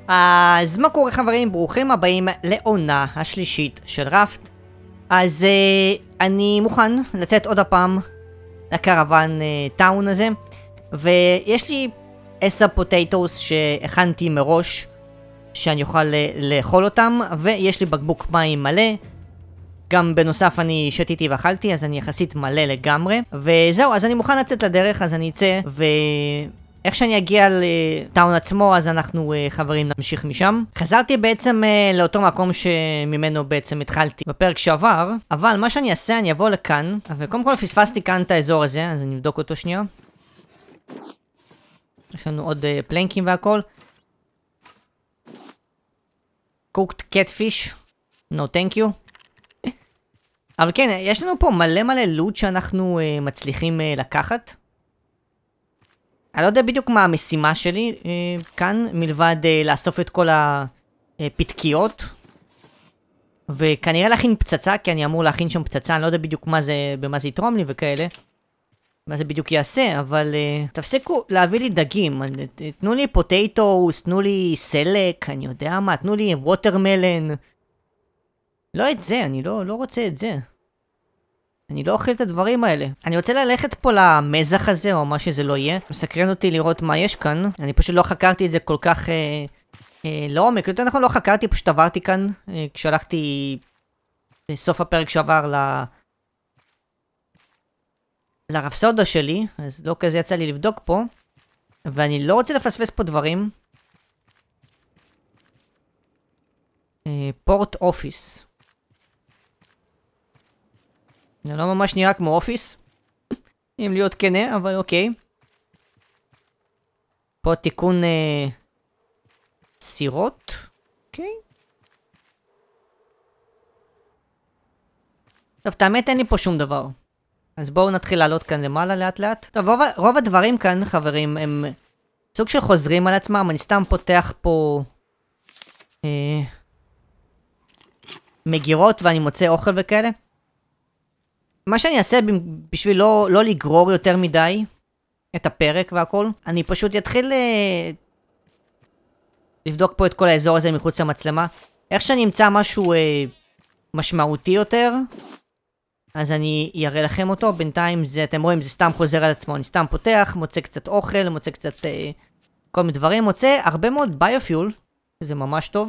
אז מה קורה חברים? ברוכים הבאים לעונה השלישית של ראפט. אז אני מוכן לצאת עוד הפעם לקרוון טאון הזה, ויש לי 10 פוטטוס שהכנתי מראש שאני אוכל לאכול אותם, ויש לי בקבוק מים מלא. גם בנוסף אני שתיתי ואכלתי, אז אני יחסית מלא לגמרי. וזהו, אז אני מוכן לצאת לדרך, אז אני אצא, איך שאני אגיע לטאון עצמו, אז אנחנו חברים נמשיך משם. חזרתי בעצם לאותו מקום שממנו בעצם התחלתי בפרק שעבר, אבל מה שאני אעשה, אני אבוא לכאן, וקודם כל פספסתי כאן את האזור הזה, אז אני אבדוק אותו שנייה. יש לנו עוד פלנקים והכל. cooked catfish, no thank you. אבל כן, יש לנו פה מלא לוט שאנחנו מצליחים לקחת. אני לא יודע בדיוק מה המשימה שלי כאן, מלבד לאסוף את כל הפתקיות. וכנראה להכין פצצה, כי אני אמור להכין שם פצצה, אני לא יודע בדיוק במה זה יתרום לי וכאלה. מה זה בדיוק יעשה, אבל תפסיקו להביא לי דגים. תנו לי פוטטוס, תנו לי סלק, אני יודע מה, תנו לי ווטרמלן. לא את זה, אני לא רוצה את זה. אני לא אוכל את הדברים האלה. אני רוצה ללכת פה למזח הזה, או מה שזה לא יהיה. מסקרן אותי לראות מה יש כאן. אני פשוט לא חקרתי את זה כל כך לעומק. יותר נכון לא חקרתי, פשוט עברתי כאן. כשהלכתי בסוף הפרק שעבר לרפסודה שלי. אז לא כזה יצא לי לבדוק פה. ואני לא רוצה לפספס פה דברים. פורט אופיס. זה לא ממש נראה כמו אופיס. אם להיות כנה, אבל אוקיי. פה תיקון סירות. אוקיי. טוב, תאמת אין לי פה שום דבר. אז בואו נתחיל לעלות כאן למעלה לאט לאט. טוב, רוב הדברים כאן, חברים, הם סוג של חוזרים על עצמם. אני סתם פותח פה מגירות ואני מוצא אוכל וכאלה. מה שאני אעשה בשביל לא לגרור יותר מדי את הפרק והכל, אני פשוט אתחיל לבדוק פה את כל האזור הזה מחוץ למצלמה. איך שאני אמצא משהו משמעותי יותר, אז אני אראה לכם אותו. בינתיים זה, אתם רואים, זה סתם חוזר על עצמו. אני סתם פותח, מוצא קצת אוכל, מוצא קצת כל מיני דברים. מוצא הרבה מאוד ביופיול, שזה ממש טוב.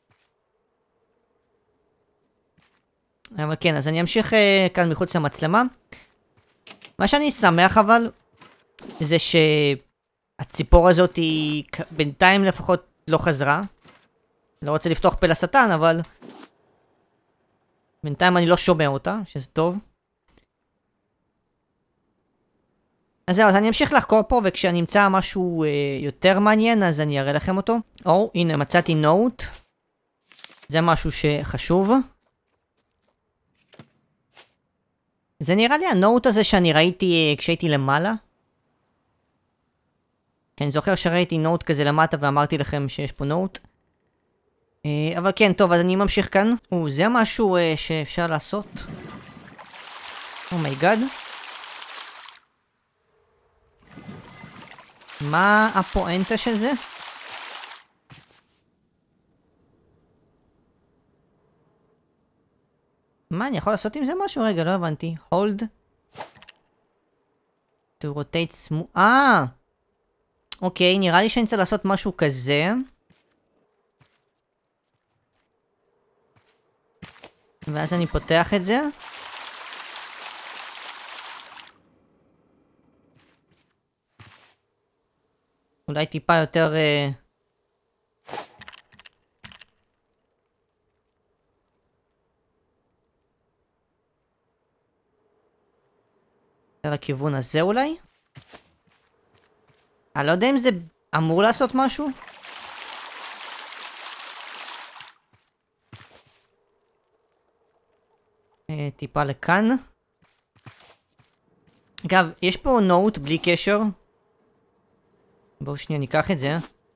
אבל כן, אז אני אמשיך כאן מחוץ למצלמה. מה שאני שמח אבל, זה שהציפור הזאת היא בינתיים לפחות לא חזרה. לא רוצה לפתוח פה לשטן, אבל בינתיים אני לא שומע אותה, שזה טוב. אז זהו, אז אני אמשיך לחקור פה, וכשאני אמצא משהו יותר מעניין, אז אני אראה לכם אותו. או, הנה, מצאתי נוט. זה משהו שחשוב. זה נראה לי הנוט הזה שאני ראיתי כשהייתי למעלה. כי אני זוכר שראיתי נוט כזה למטה ואמרתי לכם שיש פה נוט. אבל כן, טוב, אז אני ממשיך כאן. זה משהו שאפשר לעשות. אומייגאד. מה הפואנטה של זה? מה, אני יכול לעשות עם זה משהו? רגע, לא הבנתי. hold to rotate smooth. אוקיי, נראה לי שאני צריך לעשות משהו כזה. ואז אני פותח את זה. אולי טיפה יותר לכיוון הזה אולי? אני לא יודע אם זה אמור לעשות משהו. טיפה לכאן. אגב, יש פה נוט בלי קשר. בואו שנייה ניקח את זה.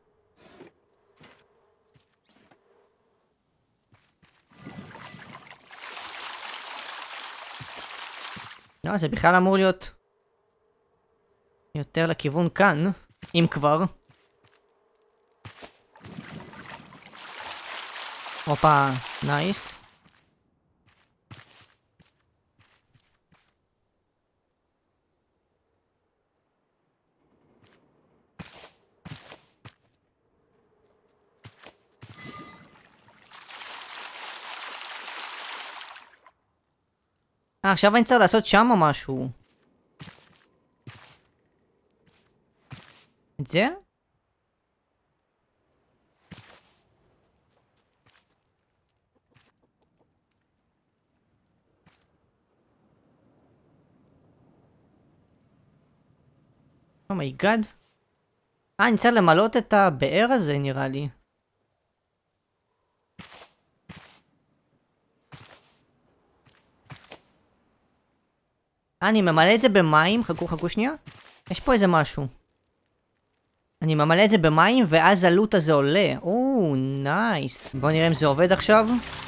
לא, זה בכלל אמור להיות יותר לכיוון כאן, אם כבר. הופה, נייס. עכשיו אני צריך לעשות שם משהו. את זה? אומייגאד. אני צריך למלות את הבאר הזה נראה לי. אני ממלא את זה במים, חכו שנייה. יש פה איזה משהו. אני ממלא את זה במים ואז הלוט הזה עולה. או, נייס. בואו נראה אם זה עובד עכשיו.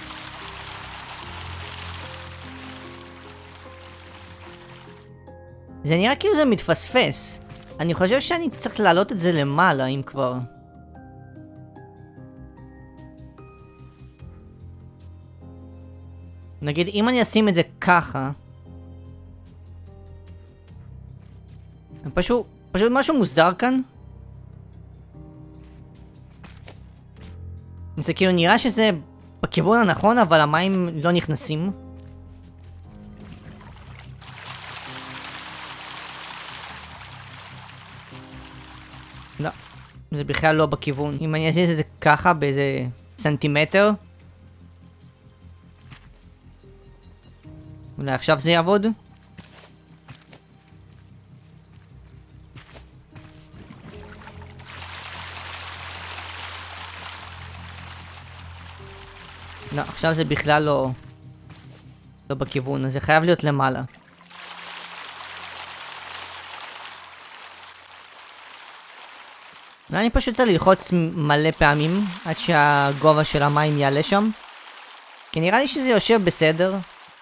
זה נראה כאילו זה מתפספס. אני חושב שאני צריך להעלות את זה למעלה, אם כבר. נגיד, אם אני אשים את זה ככה... פשוט משהו מוזר כאן. זה כאילו נראה שזה בכיוון הנכון, אבל המים לא נכנסים. לא, זה בכלל לא בכיוון. אם אני אזיז את זה ככה באיזה סנטימטר, אולי עכשיו זה יעבוד. לא, עכשיו זה בכלל לא בכיוון, אז זה חייב להיות למעלה. אני פשוט צריך ללחוץ מלא פעמים עד שהגובה של המים יעלה שם, כי נראה לי שזה יושב בסדר.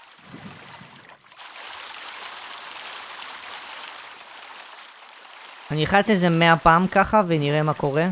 אני אלחץ איזה 100 פעם ככה ונראה מה קורה.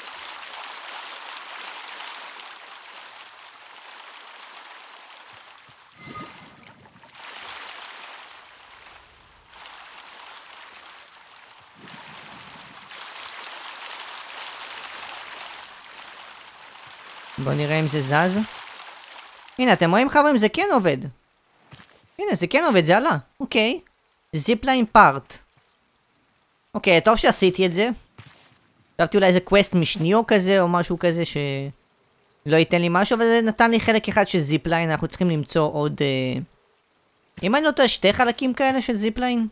בואו נראה אם זה זז. הנה, אתם רואים חברים, זה כן עובד. הנה, זה כן עובד, זה עלה. אוקיי. זיפליין פארט. אוקיי, טוב שעשיתי את זה. חשבתי אולי איזה קווסט משני או כזה, או משהו כזה שלא ייתן לי משהו, אבל זה נתן לי חלק אחד של זיפליין. אנחנו צריכים למצוא עוד... אם אני לא טועה, 2 חלקים כאלה של זיפליין.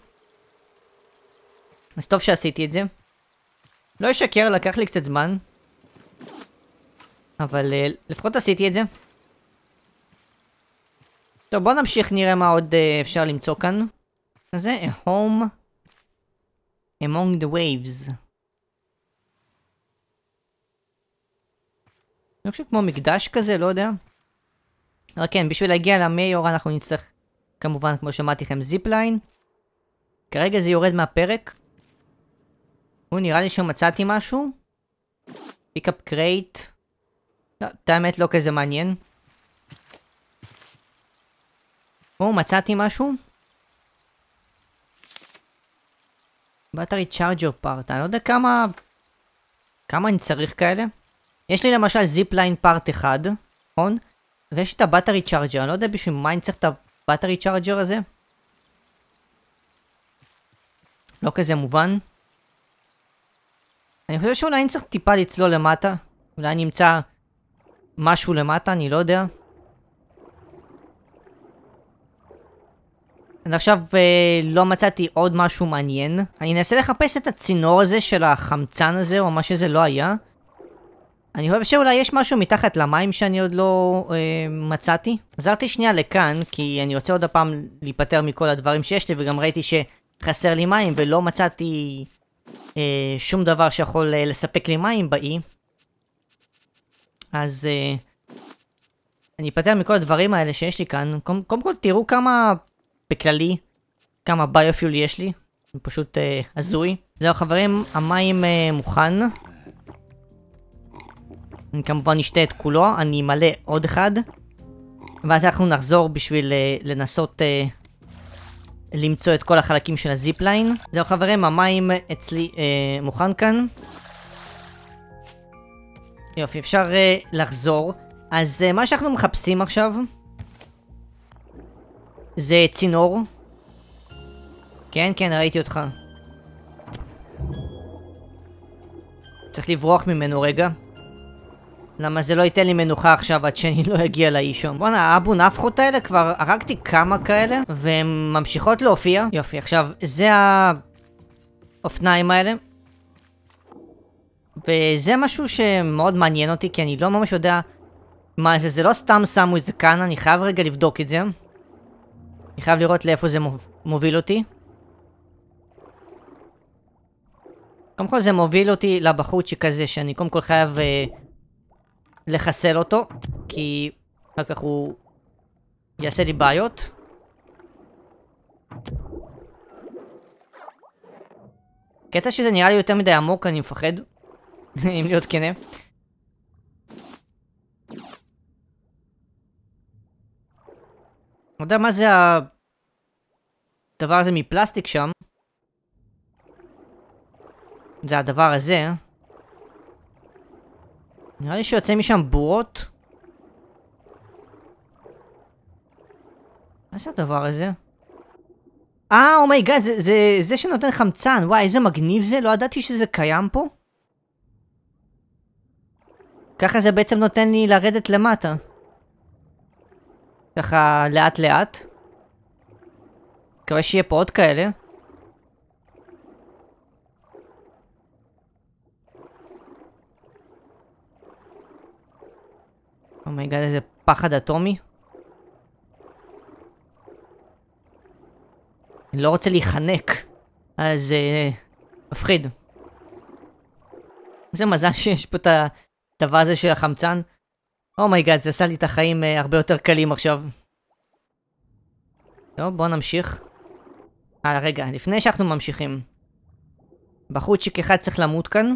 אז טוב שעשיתי את זה. לא ישקר, לקח לי קצת זמן. אבל לפחות עשיתי את זה. טוב, בואו נמשיך, נראה מה עוד אפשר למצוא כאן. אז זה a home among the waves. אני חושב כמו מקדש כזה, לא יודע. אבל כן, בשביל להגיע למאיור אנחנו נצטרך, כמובן, כמו שמעתי לכם, זיפליין. כרגע זה יורד מהפרק. הוא נראה לי שמצאתי משהו. pick up crate. לא, את האמת לא כזה מעניין. מצאתי משהו. בטרי צ'ארג'ר פארט. אני לא יודע כמה אני צריך כאלה. יש לי למשל זיפליין פארט 1, נכון? ויש את הבטרי צ'ארג'ר. אני לא יודע בשביל מה אני צריך את הבטרי צ'ארג'ר הזה. לא כזה מובן. אני חושב שאולי אני צריך טיפה לצלול למטה. אולי אני אמצא משהו למטה, אני לא יודע. אז עכשיו לא מצאתי עוד משהו מעניין. אני אנסה לחפש את הצינור הזה של החמצן הזה, או מה שזה לא היה. אני חושב שאולי יש משהו מתחת למים שאני עוד לא מצאתי. עזרתי שנייה לכאן, כי אני רוצה עוד הפעם להיפטר מכל הדברים שיש לי, וגם ראיתי שחסר לי מים, ולא מצאתי שום דבר שיכול לספק לי מים באי. אז אני אפטר מכל הדברים האלה שיש לי כאן. קודם כל תראו כמה בכללי, כמה ביופיול יש לי. זה פשוט הזוי. זהו חברים, המים מוכן. אני כמובן אשתה את כולו, אני אמלא עוד אחד. ואז אנחנו נחזור בשביל לנסות למצוא את כל החלקים של הזיפליין. זהו חברים, המים אצלי מוכן כאן. יופי, אפשר לחזור. אז מה שאנחנו מחפשים עכשיו זה צינור. כן, כן, ראיתי אותך. צריך לברוח ממנו רגע. למה זה לא ייתן לי מנוחה עכשיו עד שאני לא אגיע לאיש שם. בוא'נה, האבו נפחות האלה, כבר הרגתי כמה כאלה, והן ממשיכות להופיע. יופי, עכשיו, זה האופניים האלה. וזה משהו שמאוד מעניין אותי, כי אני לא ממש יודע מה זה. זה לא סתם שמו את זה כאן, אני חייב רגע לבדוק את זה. אני חייב לראות לאיפה זה מוביל אותי. קודם כל זה מוביל אותי לבחורצ'יק כזה, שאני קודם כל חייב לחסל אותו, כי אחר כך הוא יעשה לי בעיות. קטע שזה נראה לי יותר מדי עמוק, אני מפחד. אם להיות כנה. לא יודע מה זה הדבר הזה מפלסטיק שם. זה הדבר הזה. נראה לי שיוצא משם בורות. מה זה הדבר הזה? אומייגאד, זה שנותן חמצן. וואי, איזה מגניב זה. לא ידעתי שזה קיים פה. ככה זה בעצם נותן לי לרדת למטה. ככה לאט לאט. מקווה שיהיה פה עוד כאלה. אומייגאד, איזה פחד אטומי. אני לא רוצה להיחנק. אז מפחיד. איזה מזל שיש פה את הדבר הזה של החמצן. אומייגאד, זה עשה לי את החיים הרבה יותר קלים עכשיו. טוב, בואו נמשיך. רגע, לפני שאנחנו ממשיכים. בחורצ'יק אחד צריך למות כאן.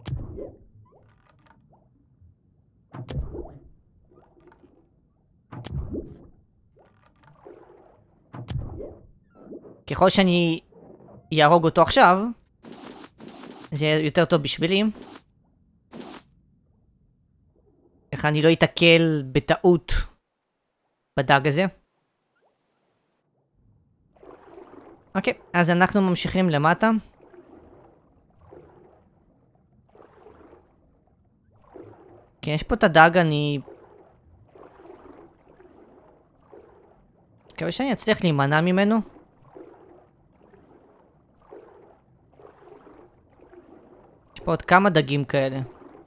ככל שאני יהרוג אותו עכשיו, זה יהיה יותר טוב בשבילי. איך אני לא אתקל בטעות בדג הזה. אוקיי, אז אנחנו ממשיכים למטה. כן, יש פה את הדג, אני מקווה שאני אצליח להימנע ממנו. יש פה עוד כמה דגים כאלה.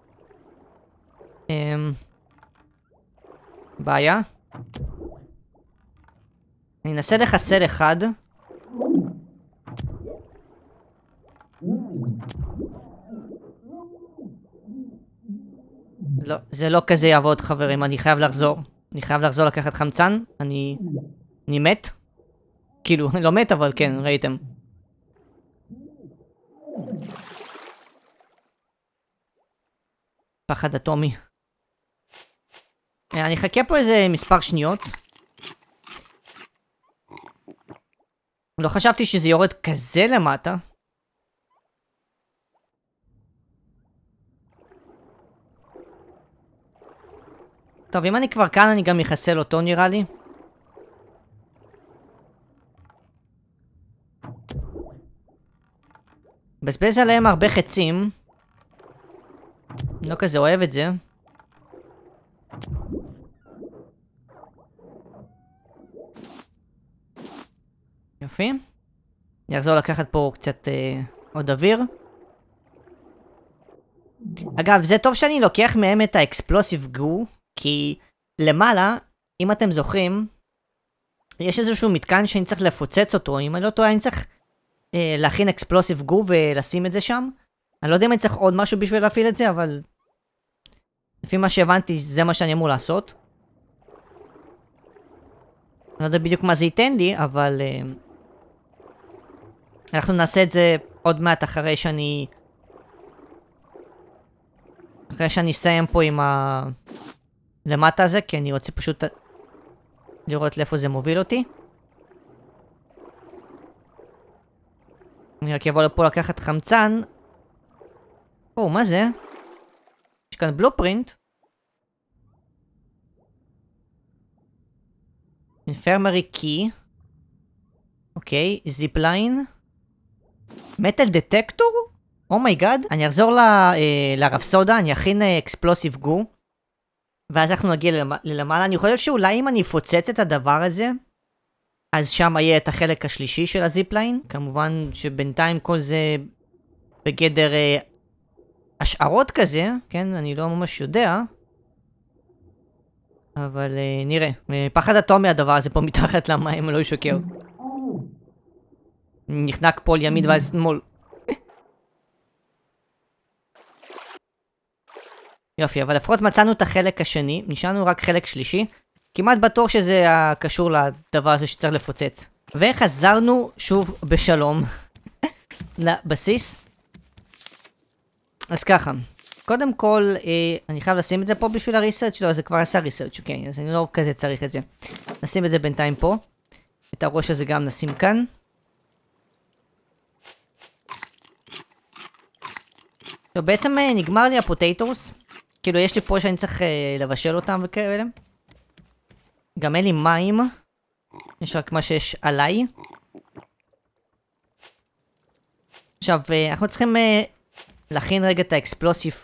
בעיה. אני אנסה לחסל אחד. לא, זה לא כזה יעבוד חברים, אני חייב לחזור. אני חייב לחזור לקחת חמצן. אני מת. כאילו, לא מת אבל כן, ראיתם. פחד אטומי. אני אחכה פה איזה מספר שניות. לא חשבתי שזה יורד כזה למטה. טוב, אם אני כבר כאן אני גם אחסל אותו נראה לי. בזבז עליהם הרבה חצים. לא כזה אוהב את זה. יופי. אני אחזור לקחת פה קצת עוד אוויר. אגב, זה טוב שאני לוקח מהם את האקספלוסיב גו, כי למעלה, אם אתם זוכרים, יש איזשהו מתקן שאני צריך לפוצץ אותו. אם אני לא טועה, אני צריך להכין אקספלוסיב גו ולשים את זה שם. אני לא יודע אם אני צריך עוד משהו בשביל להפעיל את זה, אבל לפי מה שהבנתי, זה מה שאני אמור לעשות. אני לא יודע בדיוק מה זה ייתן לי, אבל אנחנו נעשה את זה עוד מעט אחרי שאני אחרי שאני אסיים פה עם למטה הזה, כי אני רוצה פשוט לראות לאיפה זה מוביל אותי. אני רק אבוא לפה לקחת חמצן. מה זה? יש כאן בלופרינט. אינפרמרי קי. אוקיי, זיפליין. מטל דטקטור? אומייגאד. אני אחזור לרפסודה, אני אכין אקספלוסיב גו. ואז אנחנו נגיע ללמעלה. אני חושב שאולי אם אני אפוצץ את הדבר הזה, אז שם יהיה את החלק השלישי של הזיפליין. כמובן שבינתיים כל זה בגדר השערות כזה, כן? אני לא ממש יודע. אבל נראה. פחד אטומי הדבר הזה פה מתחת למים, לא ישוקר. נחנק פה לימין ועל שמאל. יופי, אבל לפחות מצאנו את החלק השני, נשארנו רק חלק שלישי. כמעט בטוח שזה קשור לדבר הזה שצריך לפוצץ. וחזרנו שוב בשלום לבסיס. אז ככה, קודם כל, אני חייב לשים את זה פה בשביל הריסרצ' לא, זה כבר עשה ריסרצ', אוקיי, אז אני לא כזה צריך את זה. נשים את זה בינתיים פה. את הראש הזה גם נשים כאן. טוב, בעצם נגמר לי הפוטטוס. כאילו, יש לי פה שאני צריך לבשל אותם וכאלה. גם אין לי מים. יש רק מה שיש עליי. עכשיו, אנחנו צריכים להכין רגע את האקספלוסיב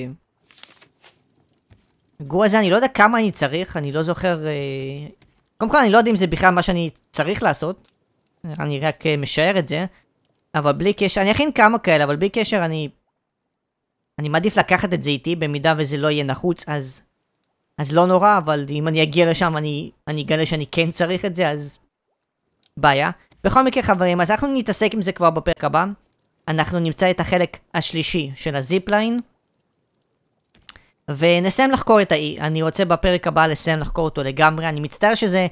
גו הזה. אני לא יודע כמה אני צריך, אני לא זוכר. קודם כל, אני לא יודע אם זה בכלל מה שאני צריך לעשות. אני רק משער את זה. אבל בלי קשר, אני אכין כמה כאלה, אבל בלי קשר אני מעדיף לקחת את זה איתי, במידה וזה לא יהיה נחוץ, אז לא נורא, אבל אם אני אגיע לשם, אני אגלה שאני כן צריך את זה, אז בעיה. בכל מקרה חברים, אז אנחנו נתעסק עם זה כבר בפרק הבא. אנחנו נמצא את החלק השלישי של הזיפליין. ונסיים לחקור את האי. אני רוצה בפרק הבא לסיים לחקור אותו לגמרי. אני מצטער שזה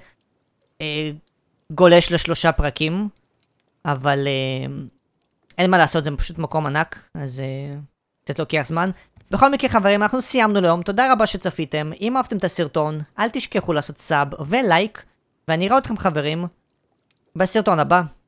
גולש ל3 פרקים. אבל אין מה לעשות, זה פשוט מקום ענק. אז קצת לוקח זמן. בכל מקרה חברים, אנחנו סיימנו להיום. תודה רבה שצפיתם. אם אהבתם את הסרטון, אל תשכחו לעשות סאב ולייק. ואני אראה אתכם חברים בסרטון הבא.